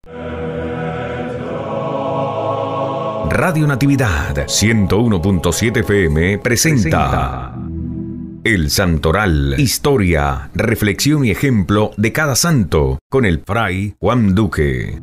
Radio Natividad 101.7 FM presenta El Santoral, historia, reflexión y ejemplo de cada santo, con el fray Juan Duque.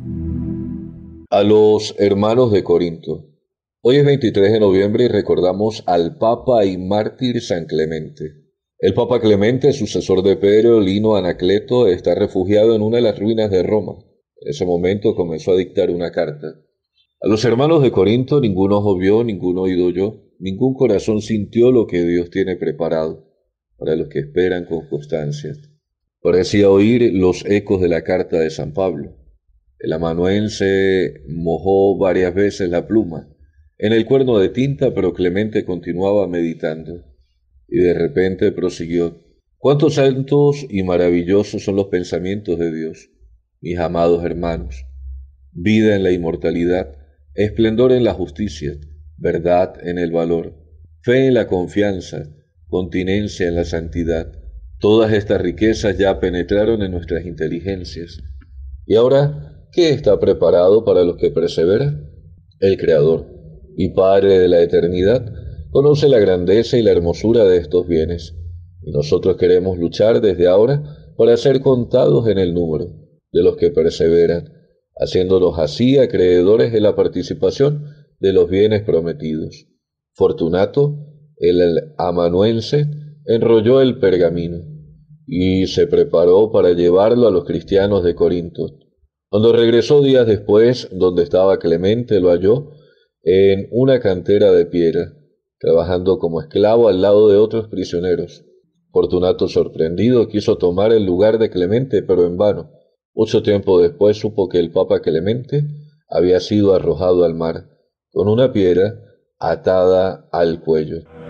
A los hermanos de Corinto. Hoy es 23 de noviembre y recordamos al Papa y mártir San Clemente. El Papa Clemente, sucesor de Pedro, Lino Anacleto, está refugiado en una de las ruinas de Roma. En ese momento comenzó a dictar una carta. A los hermanos de Corinto ningún ojo vio, ningún oído oyó, ningún corazón sintió lo que Dios tiene preparado para los que esperan con constancia. Parecía oír los ecos de la carta de San Pablo. El amanuense mojó varias veces la pluma en el cuerno de tinta, pero Clemente continuaba meditando. Y de repente prosiguió: «Cuántos santos y maravillosos son los pensamientos de Dios, mis amados hermanos. Vida en la inmortalidad, esplendor en la justicia, verdad en el valor, fe en la confianza, continencia en la santidad. Todas estas riquezas ya penetraron en nuestras inteligencias. Y ahora, ¿qué está preparado para los que perseveran? El Creador y Padre de la eternidad conoce la grandeza y la hermosura de estos bienes, y nosotros queremos luchar desde ahora para ser contados en el número de los que perseveran, haciéndonos así acreedores de la participación de los bienes prometidos». Fortunato, el amanuense, enrolló el pergamino y se preparó para llevarlo a los cristianos de Corinto. Cuando regresó días después, donde estaba Clemente, lo halló en una cantera de piedra, trabajando como esclavo al lado de otros prisioneros. Fortunato, sorprendido, quiso tomar el lugar de Clemente, pero en vano. Mucho tiempo después supo que el Papa Clemente había sido arrojado al mar, con una piedra atada al cuello.